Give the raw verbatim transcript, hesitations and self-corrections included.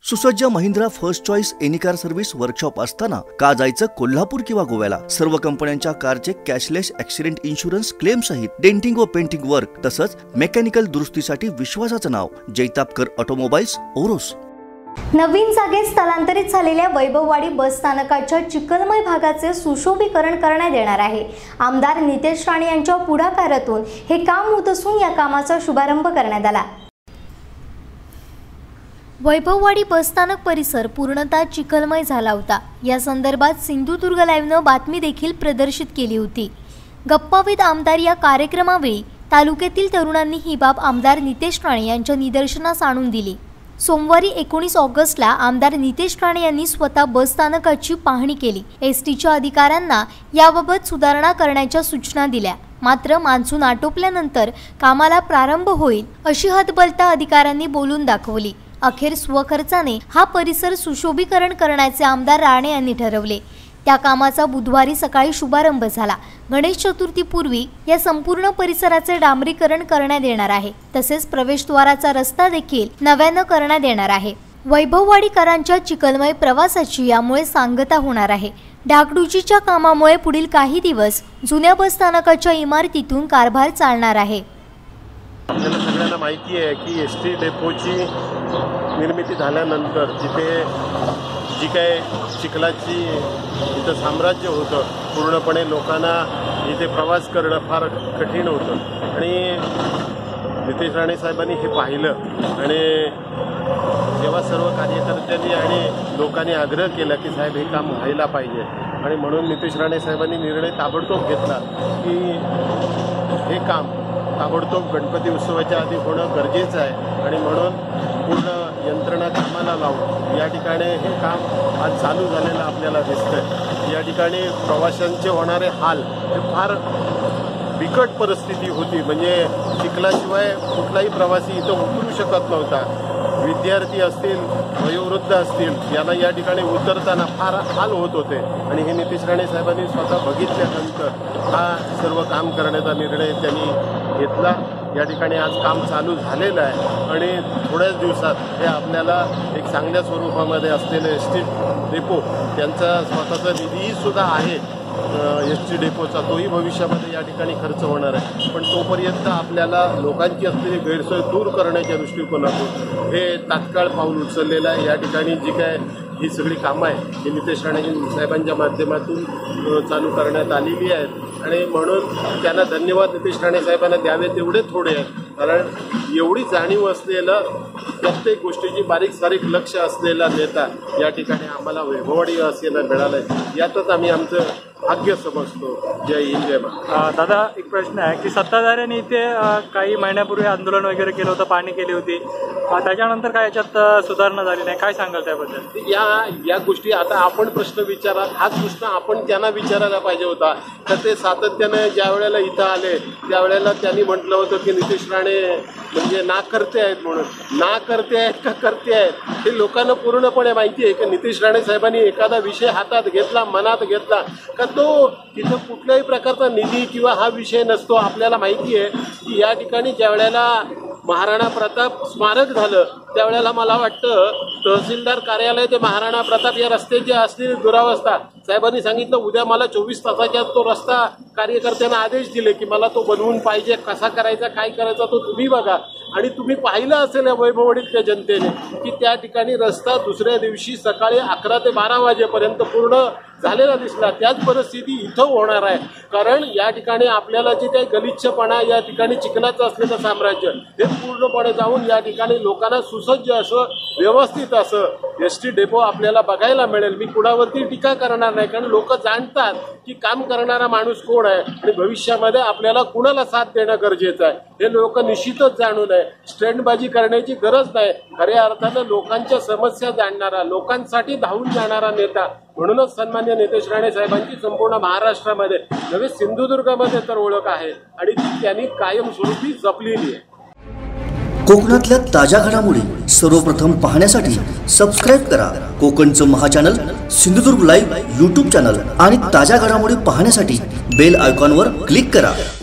सुसज्ज Mahindra first choice any car service workshop असताना का जायचं कोल्हापूर किंवा गोव्याला। सर्व कंपन्यांच्या कारचे कॅशलेस ॲक्सिडेंट इन्शुरन्स क्लेम सहित डेंटिंग व पेंटिंग वर्क तसंच मेकॅनिकल दुरुस्तीसाठी विश्वासाचं नाव जैतापकर ऑटोमोबाईल्स ओरोस। नवीन जागेत स्थलांतरित झालेल्या वैभववाडी बस स्थानकाच्या चिखलमय भागाचे सुशोभीकरण करण्यात येणार आहे। आमदार नितेश राणे यांच्या पुढाकारातून हे काम होत असून या कामाचा शुभारंभ करण्यात आला। वैभववाडी बसस्थानक परिसर पूर्णतः चिखलमय झाला होता। या संदर्भात सिंधुदुर्ग लाईव्हनं बातमी देखील प्रदर्शित केली होती। गप्पा विथ आमदार या कार्यक्रमावेळी तालुक्यातील तरुणांनी ही बाब आमदार नितेश राणे यांच्या निदर्शनास आणून दिली। सोमवारी एकोणीस ऑगस्टला आमदार नितेश राणे यांनी स्वतः बसस्थानकाची पाहणी केली। एसटीच्या अधिकाऱ्यांना याबाबत सुधारणा करण्याच्या सूचना दिल्या। मात्र मान्सून आटोपल्यानंतर कामाला प्रारंभ होईल अशी हतबलता अधिकाऱ्यांनी बोलून दाखवली। अखेर स्वखर्चाने हा परिसर सुशोभीकरण करण्याचे आमदार राणे यांनी ठरवले। त्या कामाचा बुधवारी सकाळी शुभारंभ झाला। गणेश चतुर्थीपूर्वी या संपूर्ण परिसराचे डांबरीकरण करण्यात येणार आहे। तसेच प्रवेशद्वाराचा रस्ता देखील नव्यानं करण्यात येणार आहे। वैभववाडीकरांच्या चिखलमय प्रवासाची यामुळे सांगता होणार आहे। डागडुजीच्या कामामुळे पुढील काही दिवस जुन्या बसस्थानकाच्या इमारतीतून कारभार चालणार आहे। आपल्याला सगळ्यांना माहिती आहे की एस टी डेपोची निर्मिती झाल्यानंतर तिथे जी काय चिखलाची इथं साम्राज्य होतं, पूर्णपणे लोकांना इथे प्रवास करणं फार कठीण होतं आणि नितेश राणे साहेबांनी हे पाहिलं आणि जेव्हा सर्व कार्यकर्त्यांनी आणि लोकांनी आग्रह केला की साहेब हे काम व्हायला पाहिजे आणि म्हणून नितेश राणे साहेबांनी निर्णय ताबडतोब घेतला की हे काम ताबडतोब गणपती उत्सवाच्या आधी होणं गरजेचं आहे आणि म्हणून पूर्ण यंत्रणा कामाला लावून या ठिकाणी हे काम आज चालू झालेलं आपल्याला दिसतंय। या ठिकाणी प्रवाशांचे होणारे हाल हे फार बिकट परिस्थिती होती, म्हणजे चिखलाशिवाय कुठलाही प्रवासी इथं उतरू शकत नव्हता। विद्यार्थी असतील, वयोवृद्ध असतील, यांना या ठिकाणी उतरताना फार हाल होत होते आणि हे नितेश राणे साहेबांनी स्वतः बघितल्यानंतर हा सर्व काम करण्याचा निर्णय त्यांनी घेतला। या ठिकाणी आज काम चालू झालेलं आहे आणि थोड्याच दिवसात हे आपल्याला एक चांगल्या स्वरूपामध्ये असलेलं एस टी डेपो, त्यांचा स्वतःचा निधीही सुद्धा आहे एस टी डेपोचा, तोही भविष्यामध्ये या ठिकाणी खर्च होणार आहे। पण तोपर्यंत आपल्याला लोकांची असलेली गैरसोय दूर करण्याच्या दृष्टिकोनातून हे तात्काळ पाऊल उचललेलं आहे। या ठिकाणी जी काय ही सगळी कामं आहे ही नितेश राणे साहेबांच्या माध्यमातून चालू करण्यात आलेली आहेत आणि म्हणून त्यांना धन्यवाद नितेश राणे साहेबांना द्यावे तेवढे थोडे आहेत, कारण एवढी जाणीव असलेलं प्रत्येक गोष्टीची बारीक सारीक लक्ष असलेला नेता या ठिकाणी आम्हाला वैभववाडी असायला मिळालं आहे, यातच आम्ही आमचं भाग्य समजतो। जय हिंद जय महाराष्ट्र। दादा, एक प्रश्न आहे की सत्ताधाऱ्यांनी इथे काही महिन्यापूर्वी आंदोलन वगैरे केलं होतं, पाणी केली होती, त्याच्यानंतर काय याच्यात सुधारणा झाली नाही, काय सांगाल त्याबद्दल? या या गोष्टी आता आपण प्रश्न विचारा, हाच प्रश्न आपण त्यांना विचारायला पाहिजे होता। तर ते सातत्याने ज्या वेळेला इथं आले त्यावेळेला त्यांनी म्हटलं होतं की नितेश राणे म्हणजे ना करते आहेत, म्हणून ना करते आहेत का करते आहेत हे लोकांना पूर्णपणे माहिती आहे की नितेश राणे साहेबांनी एखादा विषय हातात घेतला, मनात घेतला का तो तिथं कुठल्याही प्रकारचा निधी किंवा हा विषय नसतो। आपल्याला माहिती आहे की या ठिकाणी ज्या वेळेला महाराणा प्रताप स्मारक झालं त्यावेळेला मला वाटतं तहसीलदार कार्यालय ते महाराणा प्रताप या रस्त्याची असलेली दुरावस्था, साहेबांनी सांगितलं उद्या मला चोवीस तासाच्या तो रस्ता कार्यकर्त्यांना आदेश दिले की मला तो बनवून पाहिजे, कसा करायचा काय करायचा तो तुम्ही बघा। आणि तुम्ही पाहिलं असेल या वैभववाडीतल्या जनतेने की त्या ठिकाणी रस्ता दुसऱ्या दिवशी सकाळी अकरा ते बारा वाजेपर्यंत पूर्ण झालेला दिसला। त्याच परिस्थिती इथं होणार आहे, कारण या ठिकाणी आपल्याला जे काही गलिच्छपणा या ठिकाणी चिखलाचं असलेलं साम्राज्य हे पूर्णपणे जाऊन या ठिकाणी लोकांना सुसज्ज असं व्यवस्थित असं एस टी डेपो आपल्याला बघायला मिळेल। मी कुणावरती टीका करणार नाही, कारण लोक जाणतात की काम करणारा माणूस कोण आहे आणि भविष्यामध्ये आपल्याला कुणाला साथ देणं गरजेचं आहे हे लोक निश्चितच जाणून आहे। स्टँडबाजी करण्याची गरज नाही, खऱ्या अर्थानं लोकांच्या समस्या जाणणारा, लोकांसाठी धावून जाणारा नेता, म्हणूनच सन्मान्य नितेश राणे साहेबांची संपूर्ण महाराष्ट्रामध्ये नव्हे सिंधुदुर्गामध्ये तर ओळख आहे आणि ती त्यांनी कायमस्वरूपी जपलेली आहे। कोकणातल्या ताज्या घडामोडी सर्वप्रथम पाहण्यासाठी सबस्क्राईब करा कोकणचं महाचॅनल सिंधुदुर्ग लाईव्ह यूट्यूब चॅनल आणि ताज्या घडामोडी पाहण्यासाठी बेल आयकॉनवर क्लिक करा।